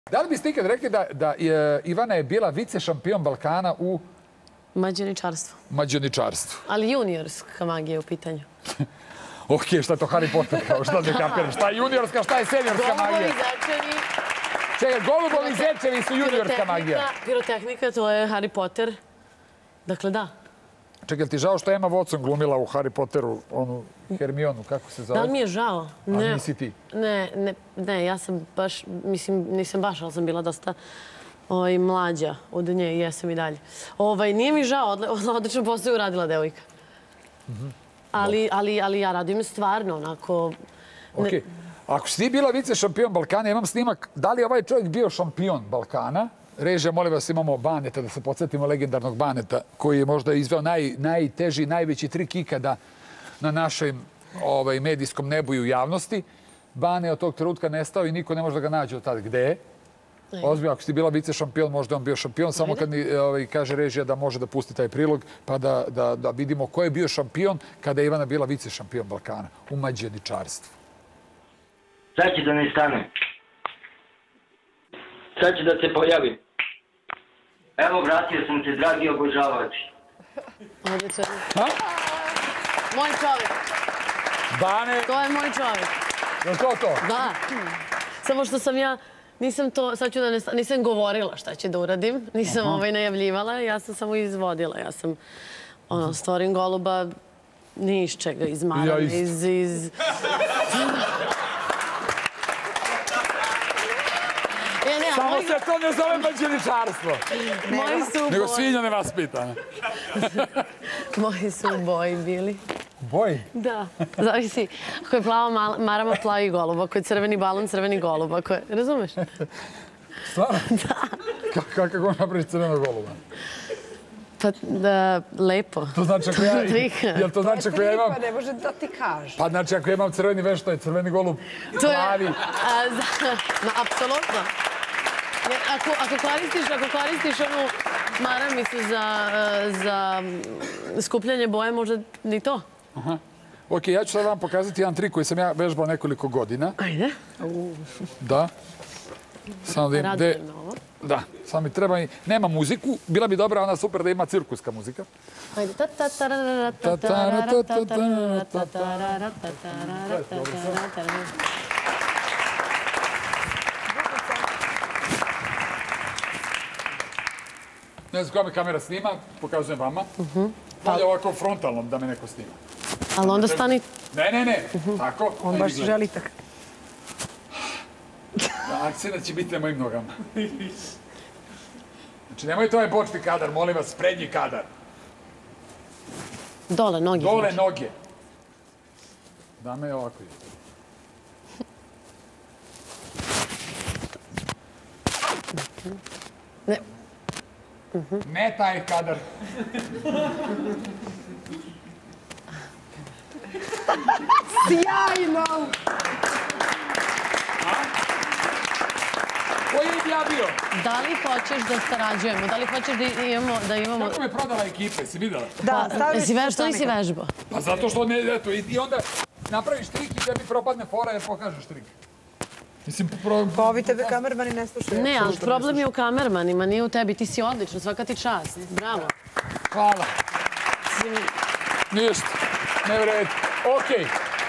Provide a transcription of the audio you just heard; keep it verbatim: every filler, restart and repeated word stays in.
Da li biste ikad rekli da Ivana je bila vice šampion Balkana u mađioničarstvu? Mađioničarstvu. Ali juniorska magija je u pitanju. Ok, šta je to Harry Potter? Šta ne kapiram? Šta je juniorska, šta je seniorska magija? Golubovi, zečevi. Čekaj, golubovi, zečevi su juniorska magija. Pirotehnika, to je Harry Potter. Dakle, da. Čekaj, ti žao što je Emma Watson glumila u Harry Potteru, onu Hermionu, kako se zove? Da li mi je žao? A nisi ti? Ne, ne, ja sam baš, mislim, nisam baš, ali sam bila dosta mlađa od nje i jesam i dalje. Nije mi žao, odlično posao je uradila devojka. Ali ja radim stvarno, onako... Ok, ako si ti bila vice šampion Balkana, imam snimak, da li je ovaj čovjek bio šampion Balkana? Režija, molim vas, imamo Baneta, da se podsjetimo legendarnog Baneta, koji je možda izveo najteži, najveći trik ikada na našem medijskom nebu i u javnosti. Bane je od tog trenutka nestao i niko ne može da ga nađe od tada. Gde je? Ozbiljno, ako si ti bila vice šampion, možda je on bio šampion, samo kad mi kaže režija da može da pusti taj prilog, pa da vidimo ko je bio šampion kada je Ivana bila vice šampion Balkana u mađioničarstvu. Sad će da ne stane. Sad će da se pojavi. Evo, vratio sam te, dragi obožavači. Odlično. Moj čovjek. Bane. To je moj čovjek. Je to to? Da. Samo što sam ja, nisam to, sad ću da ne, nisam govorila šta će da uradim. Nisam ovaj najavljivala, ja sam samo izvodila. Ja sam, ono, stvorim goluba ni iz čega, iz marama, iz... iz... Samo se to ne zove mađioničarstvo. Moji su u boji. Nego svinja nevaspitana. Moji su u boji bili. U boji? Da. Zavisi. Ako je plava marama, plavi golub. Ako je crveni balon, crveni golub. Ako je... Razumeš? Stvarno? Da. Kako on napravi crvenog goluba? Pa, lepo. To znači ako ja... Jel to znači ako ja imam... Pa ne može da ti kaže. Pa znači ako ja imam crveni veš, to je crveni golub, plavi. Apsolutno. Ako koristiš onu maramicu za skupljanje boje, možda ni to. Ok, ja ću sad vam pokazati jedan trik koji sam ja vežbao nekoliko godina. Ajde. Da. Radujem me ovo. Da, samo mi treba i... Nema muziku, bila bi dobra ona super da ima cirkuska muzika. Ajde. Ne znam koja me kamera snima, pokazujem vama. Bolje ovako frontalno da me neko snima. Ali onda stani... Ne, ne, ne, tako. On baš želi tako. Akcija će biti na mojim nogama. Znači, nemojte ovaj bočni kadar, molim vas, prednji kadar. Dole noge. Dole noge. Dame je ovako. Ne. Ne taj kadar. Sjajno! Koji je ja bio? Da li hoćeš da sarađujemo? Da li hoćeš da imamo... Kako me prodala ekipa, si videla? Da, staviš... Što nisi vežbao? Pa zato što ne, eto, i onda napraviš trik i tebi propadne fora jer pokažeš trik. Mislim, pa ovi tebe kamermani ne slušaju. Ne, ali problem je u kamermanima, nije u tebi. Ti si odlično, svaka ti čast. Bravo. Hvala. Ništa, ne vredi. Okej.